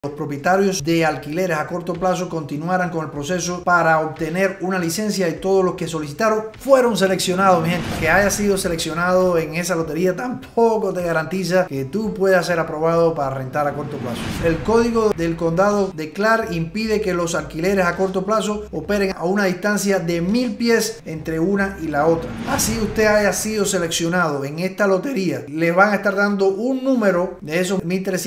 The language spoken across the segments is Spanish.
Los propietarios de alquileres a corto plazo continuaran con el proceso para obtener una licencia y todos los que solicitaron fueron seleccionados. Mi gente, que haya sido seleccionado en esa lotería tampoco te garantiza que tú puedas ser aprobado para rentar a corto plazo. El código del condado de Clark impide que los alquileres a corto plazo operen a una distancia de 1000 pies entre una y la otra. Así usted haya sido seleccionado en esta lotería, le van a estar dando un número de esos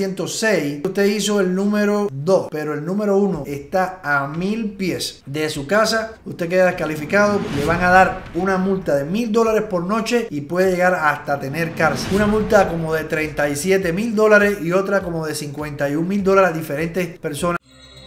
1306. Usted hizo el número 2, pero el número 1 está a 1000 pies de su casa. Usted queda descalificado. Le van a dar una multa de $1000 por noche y puede llegar hasta tener cárcel. Una multa como de $37,000 y otra como de $51,000. Diferentes personas.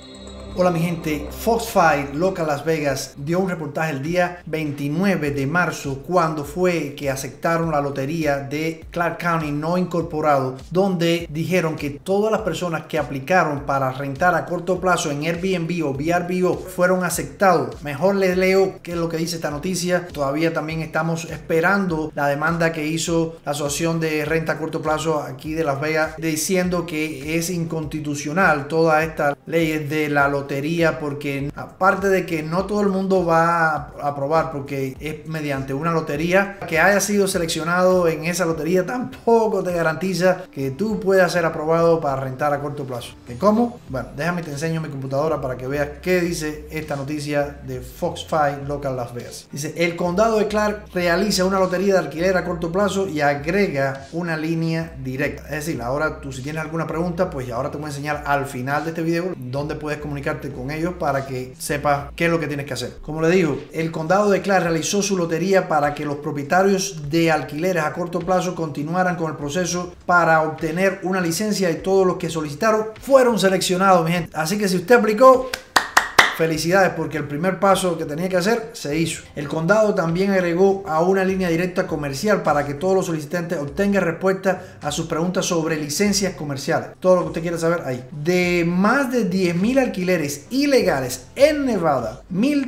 Hola mi gente, Fox 5 Local Las Vegas dio un reportaje el día 29 de marzo cuando fue que aceptaron la lotería de Clark County no incorporado, donde dijeron que todas las personas que aplicaron para rentar a corto plazo en Airbnb o VRBO fueron aceptados. Mejor les leo qué es lo que dice esta noticia. Todavía también estamos esperando la demanda que hizo la Asociación de Renta a Corto Plazo aquí de Las Vegas, diciendo que es inconstitucional toda esta ley de la lotería, porque aparte de que no todo el mundo va a aprobar porque es mediante una lotería, que haya sido seleccionado en esa lotería tampoco te garantiza que tú puedas ser aprobado para rentar a corto plazo. ¿Que cómo? Bueno, déjame te enseño mi computadora para que veas qué dice esta noticia de Fox 5 Local Las Vegas. Dice: el condado de Clark realiza una lotería de alquiler a corto plazo y agrega una línea directa. Es decir, ahora tú si tienes alguna pregunta, pues ahora te voy a enseñar al final de este video dónde puedes comunicarte con ellos para que sepas qué es lo que tienes que hacer. Como le digo, el condado de Clark realizó su lotería para que los propietarios de alquileres a corto plazo continuaran con el proceso para obtener una licencia y todos los que solicitaron fueron seleccionados, mi gente. Así que si usted aplicó, felicidades, porque el primer paso que tenía que hacer se hizo. El condado también agregó a una línea directa comercial para que todos los solicitantes obtengan respuesta a sus preguntas sobre licencias comerciales. Todo lo que usted quiera saber ahí. De más de 10,000 alquileres ilegales en Nevada,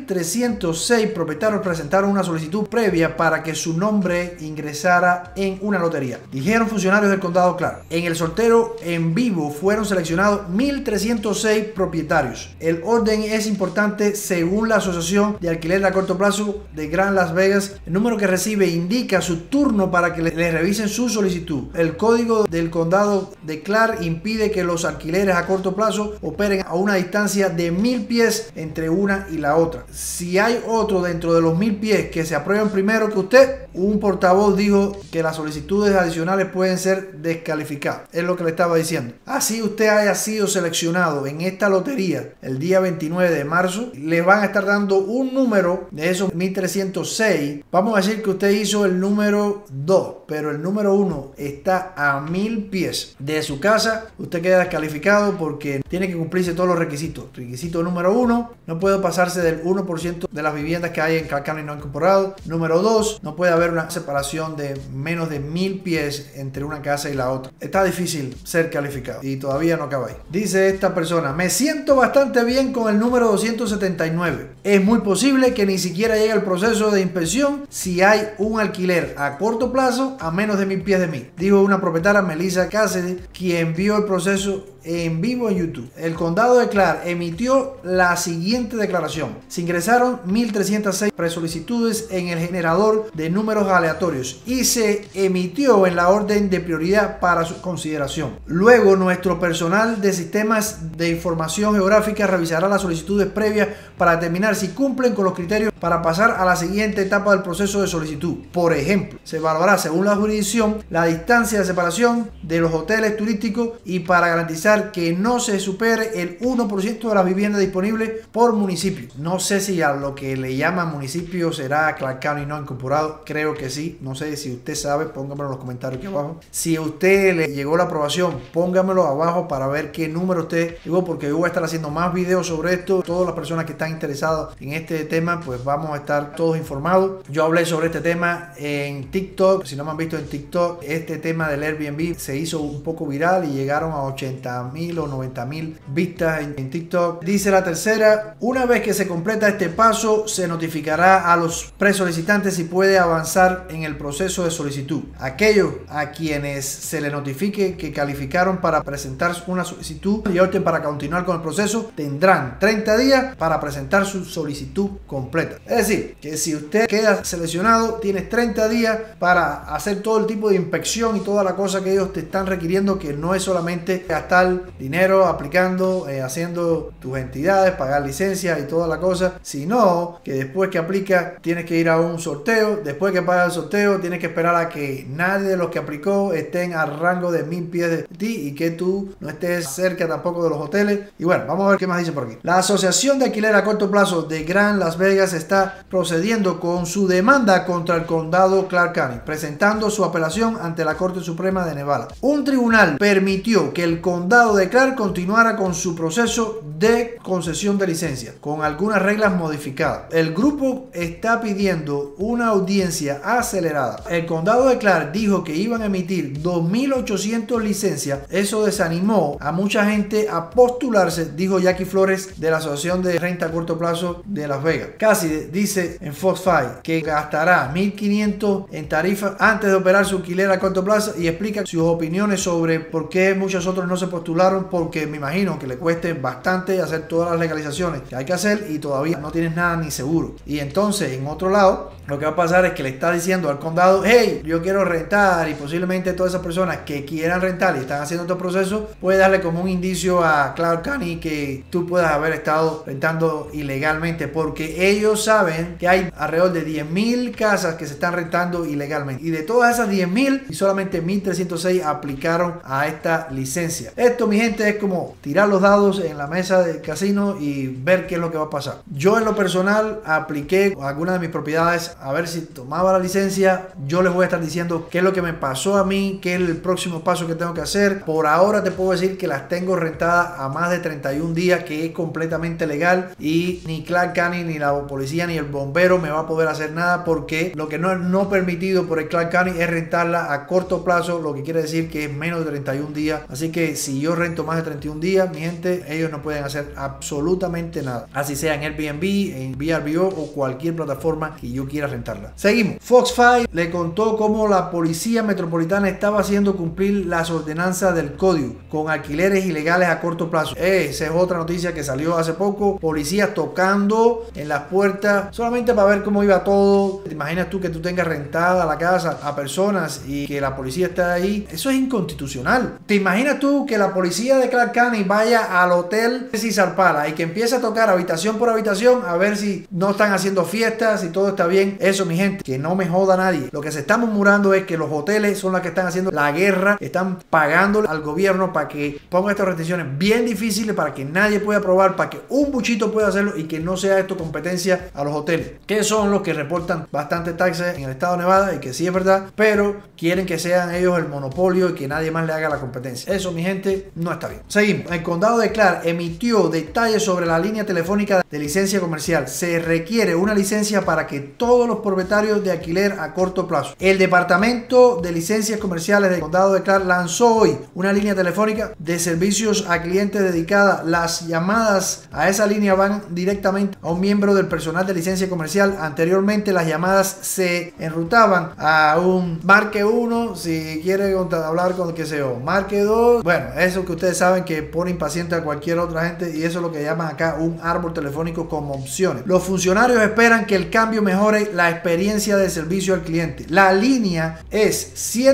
1306 propietarios presentaron una solicitud previa para que su nombre ingresara en una lotería. Dijeron funcionarios del condado Clark. En el sorteo en vivo fueron seleccionados 1306 propietarios. El orden es importante según la Asociación de Alquiler a Corto Plazo de Gran Las Vegas. El número que recibe indica su turno para que le revisen su solicitud. El código del condado de Clark impide que los alquileres a corto plazo operen a una distancia de 1000 pies entre una y la otra. Si hay otro dentro de los 1000 pies que se aprueben primero que usted, un portavoz dijo que las solicitudes adicionales pueden ser descalificadas. Es lo que le estaba diciendo. Así usted haya sido seleccionado en esta lotería el día 29 de marzo, le van a estar dando un número de esos 1306. Vamos a decir que usted hizo el número 2, pero el número 1 está a 1000 pies de su casa. Usted queda descalificado porque tiene que cumplirse todos los requisitos. Requisito número 1, no puede pasarse del 1% de las viviendas que hay en Clark County no incorporado. Número 2, no puede haber una separación de menos de 1000 pies entre una casa y la otra. Está difícil ser calificado y todavía no acaba ahí. Dice esta persona: me siento bastante bien con el número 279. Es muy posible que ni siquiera llegue el proceso de inspección si hay un alquiler a corto plazo a menos de 1000 pies de mí, dijo una propietaria, Melissa Cassidy, quien vio el proceso en vivo en YouTube. El condado de Clark emitió la siguiente declaración: se ingresaron 1306 presolicitudes en el generador de números aleatorios y se emitió en la orden de prioridad para su consideración. Luego nuestro personal de sistemas de información geográfica revisará las solicitudes previas para determinar si cumplen con los criterios para pasar a la siguiente etapa del proceso de solicitud. Por ejemplo, se evaluará según la jurisdicción la distancia de separación de los hoteles turísticos y para garantizar que no se supere el 1% de las viviendas disponibles por municipio. No sé si a lo que le llaman municipio será Clark County no incorporado. Creo que sí. No sé si usted sabe. Póngamelo en los comentarios aquí abajo. Si a usted le llegó la aprobación, póngamelo abajo para ver qué número usted llegó, porque yo voy a estar haciendo más videos sobre esto. todas las personas que están interesadas en este tema, pues vamos a estar todos informados. Yo hablé sobre este tema en TikTok. Si no me han visto en TikTok, este tema del Airbnb se hizo un poco viral y llegaron a 80.000 o 90.000 vistas en TikTok. Dice la tercera: una vez que se completa este paso, se notificará a los presolicitantes si puede avanzar en el proceso de solicitud. Aquellos a quienes se le notifique que calificaron para presentar una solicitud y opten para continuar con el proceso, tendrán 30 días para presentar su solicitud completa. Es decir, que si usted queda seleccionado, tienes 30 días para hacer todo el tipo de inspección y toda la cosa que ellos te están requiriendo, que no es solamente gastar dinero aplicando, haciendo tus entidades, pagar licencias y toda la cosa, sino que después que aplicas tienes que ir a un sorteo. Después que pagas el sorteo, tienes que esperar a que nadie de los que aplicó estén al rango de 1000 pies de ti y que tú no estés cerca tampoco de los hoteles. Y bueno, vamos a ver qué más dice por aquí. La Asociación de Alquiler a Corto Plazo de Gran Las Vegas está procediendo con su demanda contra el condado Clark County, presentando su apelación ante la Corte Suprema de Nevada. Un tribunal permitió que el condado de Clark continuara con su proceso de concesión de licencia, con algunas reglas modificadas. El grupo está pidiendo una audiencia acelerada. El condado de Clark dijo que iban a emitir 2.800 licencias. Eso desanimó a mucha gente a postularse, dijo Jackie Flores de la Asociación de Renta a Corto Plazo de Las Vegas. Cassidy dice en Fox 5 que gastará $1.500 en tarifas antes de operar su alquiler a corto plazo y explica sus opiniones sobre por qué muchos otros no se postularon, porque me imagino que le cueste bastante hacer todas las legalizaciones que hay que hacer y todavía no tienes nada ni seguro. Y entonces, en otro lado, lo que va a pasar es que le está diciendo al condado: hey, yo quiero rentar, y posiblemente todas esas personas que quieran rentar y están haciendo estos procesos, puede darle como un indicio a Clark County que tú puedas haber estado rentando ilegalmente, porque ellos saben que hay alrededor de 10.000 casas que se están rentando ilegalmente, y de todas esas 10.000 solamente 1.306 aplicaron a esta licencia. Esto, mi gente, es como tirar los dados en la mesa del casino y ver qué es lo que va a pasar. Yo, en lo personal, apliqué a algunas de mis propiedades a ver si tomaba la licencia. Yo les voy a estar diciendo qué es lo que me pasó a mí, qué es el próximo paso que tengo que hacer. Por ahora te puedo decir que las tengo rentadas a más de 31 días, que es completamente legal, y ni Clark County, ni la policía, ni el bombero me va a poder hacer nada, porque lo que no es no permitido por el Clark County es rentarla a corto plazo, lo que quiere decir que es menos de 31 días. Así que si yo rento más de 31 días, mi gente, ellos no pueden hacer absolutamente nada, así sea en Airbnb, en VRBO o cualquier plataforma que yo quiera rentarla. Seguimos. Fox 5 le contó cómo la policía metropolitana estaba haciendo cumplir las ordenanzas del código con alquileres ilegales a corto plazo. Esa es otra noticia que salió hace poco. Policías tocando en las puertas solamente para ver cómo iba todo. ¿Te imaginas tú que tú tengas rentada la casa a personas y que la policía esté ahí? Eso es inconstitucional. ¿Te imaginas tú que la policía de Clark County vaya al hotel César Pala y que empiece a tocar habitación por habitación a ver si no están haciendo fiestas, si todo está bien? Eso, mi gente, que no me joda nadie. Lo que se está murmurando es que los hoteles son los que están haciendo la guerra, están pagando al gobierno para que ponga estas restricciones bien difíciles para que nadie pueda probar, para que un buchito pueda hacerlo y que no sea esto competencia a los hoteles, que son los que reportan bastante taxes en el estado de Nevada, y que sí es verdad, pero quieren que sean ellos el monopolio y que nadie más le haga la competencia. Eso, mi gente, no está bien. Seguimos. El condado de Clark emitió detalles sobre la línea telefónica de licencia comercial. Se requiere una licencia para que todos los propietarios de alquiler a corto plazo. El departamento de licencias comerciales del condado de Clark lanzó hoy una línea telefónica de servicios a clientes dedicada. Las llamadas a esa línea van directamente a un miembro del personal de licencia comercial. Anteriormente, las llamadas se enrutaban a un marque 1 si quiere hablar con, qué sé yo, marque 2. Bueno, eso que ustedes saben que pone impaciente a cualquier otra gente, y eso es lo que llaman acá un árbol telefónico como opciones. Los funcionarios esperan que el cambio mejore la experiencia de servicio al cliente. La línea es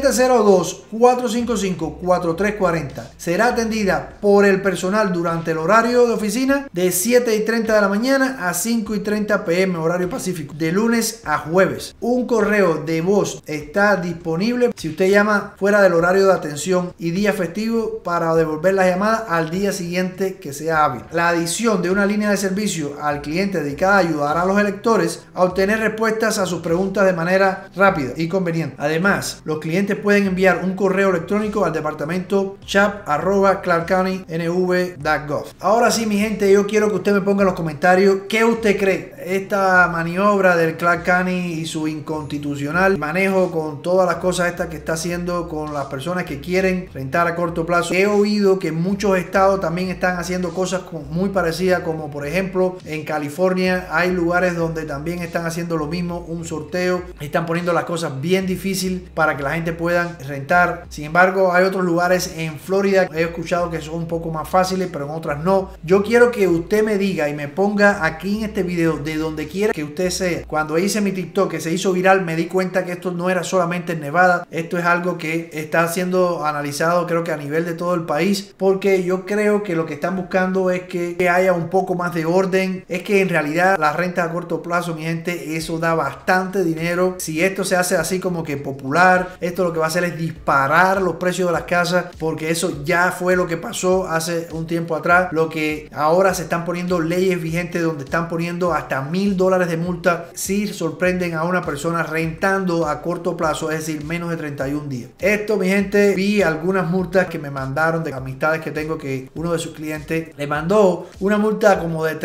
702-455-4340. Será atendida por el personal durante el horario de oficina de 7:30 de la mañana a 5:30 p.m. horario pacífico, de lunes a jueves. Un correo de voz está disponible si usted llama fuera del horario de atención y día festivo, para devolver la llamada al día siguiente que sea hábil. La adición de una línea de servicio al cliente dedicada ayudará a los electores a obtener respuestas a sus preguntas de manera rápida y conveniente. Además, los clientes pueden enviar un correo electrónico al departamento chat@clarkcountynv.gov. Ahora sí, mi gente, yo yo quiero que usted me ponga en los comentarios qué usted cree. Esta maniobra del Clark County y su inconstitucional manejo con todas las cosas estas que está haciendo con las personas que quieren rentar a corto plazo. He oído que muchos estados también están haciendo cosas muy parecidas, como por ejemplo en California hay lugares donde también están haciendo lo mismo, un sorteo, están poniendo las cosas bien difíciles para que la gente pueda rentar. Sin embargo, hay otros lugares en Florida, he escuchado que son un poco más fáciles, pero en otras no. Yo quiero que usted me diga y me ponga aquí en este video, de donde quiera que usted sea. Cuando hice mi TikTok que se hizo viral, me di cuenta que esto no era solamente en Nevada, esto es algo que está siendo analizado, creo que a nivel de todo el país, porque yo creo que lo que están buscando es que haya un poco más de orden. Es que en realidad la renta a corto plazo, mi gente, eso da bastante dinero. Si esto se hace así como que popular, esto lo que va a hacer es disparar los precios de las casas, porque eso ya fue lo que pasó hace un tiempo atrás. Lo que ahora se están poniendo leyes vigentes donde están poniendo hasta $1000 de multa si sorprenden a una persona rentando a corto plazo, es decir, menos de 31 días. Esto, mi gente, vi algunas multas que me mandaron de amistades que tengo, que uno de sus clientes le mandó una multa como de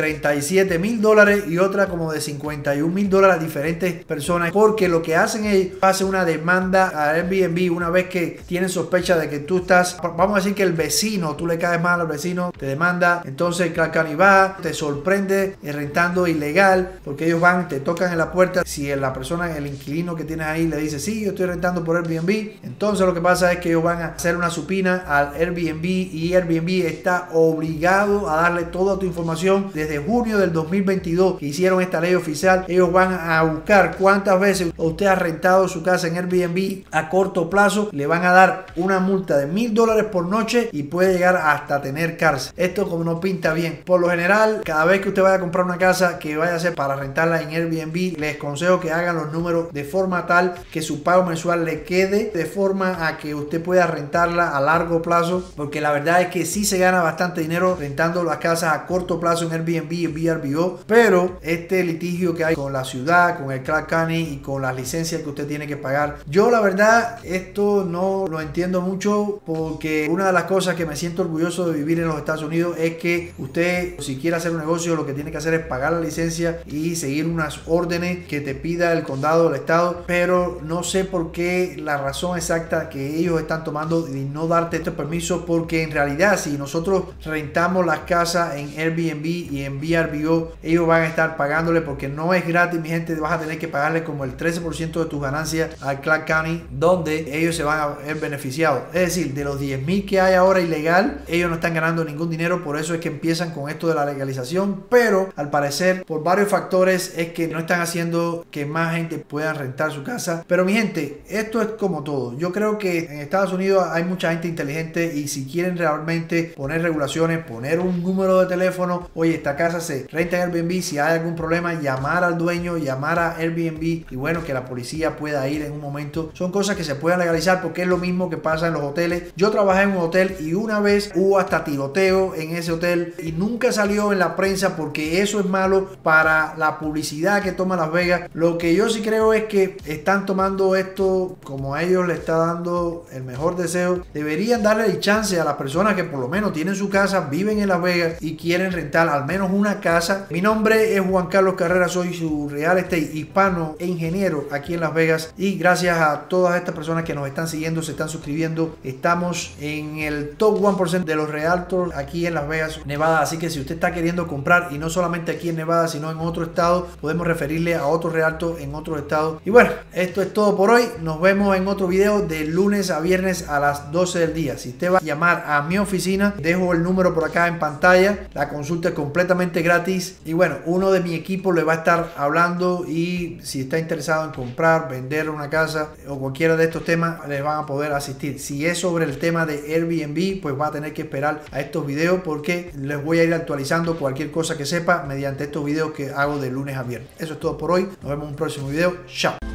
$37,000 y otra como de $51,000 a diferentes personas, porque lo que hacen es hacen una demanda a Airbnb una vez que tienen sospecha de que tú estás, vamos a decir que el vecino, tú le caes mal al vecino, te demanda, entonces Clark County va, te sorprende rentando ilegal, porque ellos van, te tocan en la puerta. Si la persona, el inquilino que tienes ahí le dice sí, yo estoy rentando por Airbnb, entonces lo que pasa es que ellos van a hacer una supina al Airbnb y Airbnb está obligado a darle toda tu información. Desde junio del 2022 que hicieron esta ley oficial, ellos van a buscar cuántas veces usted ha rentado su casa en Airbnb a corto plazo, le van a dar una multa de $1000 por noche y puede llegar hasta tener cárcel. Esto como no pinta bien. Por lo general, cada vez que usted vaya a comprar una casa que vaya a ser para rentarla en Airbnb, les aconsejo que hagan los números de forma tal que su pago mensual le quede de forma a que usted pueda rentarla a largo plazo, porque la verdad es que sí se gana bastante dinero rentando las casas a corto plazo en Airbnb y VRBO, pero este litigio que hay con la ciudad, con el Clark County y con las licencias que usted tiene que pagar, yo la verdad esto no lo entiendo mucho, porque una de las cosas que me siento orgulloso de vivir en los Estados Unidos es que usted, si quiere hacer un negocio, lo que tiene que hacer es pagar la licencia y seguir unas órdenes que te pida el condado o el estado, pero no sé por qué la razón exacta que ellos están tomando de no darte este permiso, porque en realidad si nosotros rentamos las casas en Airbnb y en VRBO, ellos van a estar pagándole, porque no es gratis, mi gente, vas a tener que pagarle como el 13% de tus ganancias al Clark County, donde ellos se van a ver beneficiados. Es decir, de los 10,000 que hay ahora ilegal, ellos no están ganando ningún dinero, por eso es que empiezan con esto de la legalización, pero al parecer por varios factores es que no están haciendo que más gente pueda rentar su casa. Pero mi gente, esto es como todo. Yo creo que en Estados Unidos hay mucha gente inteligente y si quieren realmente poner regulaciones, poner un número de teléfono, oye, esta casa se renta en Airbnb, si hay algún problema, llamar al dueño, llamar a Airbnb y bueno, que la policía pueda ir en un momento. Son cosas que se pueden legalizar, porque es lo mismo que pasa en los hoteles. Yo trabajé en un hotel y una vez hubo hasta tiroteo en ese hotel y nunca salió en la prensa, porque eso es malo para la publicidad que toma Las Vegas. Lo que yo sí creo es que están tomando esto como a ellos le está dando el mejor deseo. Deberían darle el chance a las personas que por lo menos tienen su casa, viven en Las Vegas y quieren rentar al menos una casa. Mi nombre es Juan Carlos Carrera, soy su real estate hispano e ingeniero aquí en Las Vegas, y gracias a todas estas personas que nos están siguiendo, se están suscribiendo, estamos en el top 1% de los realtors aquí en Las Vegas, Nevada. Así que si usted está queriendo comprar, y no solamente aquí en Nevada sino en otro estado, podemos referirle a otro realtor en otro estado. Y bueno, esto es todo por hoy. Nos vemos en otro video de lunes a viernes a las 12 del día. Si usted va a llamar a mi oficina, dejo el número por acá en pantalla. La consulta es completamente gratis y bueno, uno de mi equipo le va a estar hablando, y si está interesado en comprar, vender una casa o cualquiera de estos temas, les van a poder asistir. Si es sobre el tema de Airbnb, pues va a tener que esperar a estos videos, porque les voy a ir actualizando cualquier cosa que sepa mediante estos videos que hago de lunes a viernes. Eso es todo por hoy. Nos vemos en un próximo video. Chao.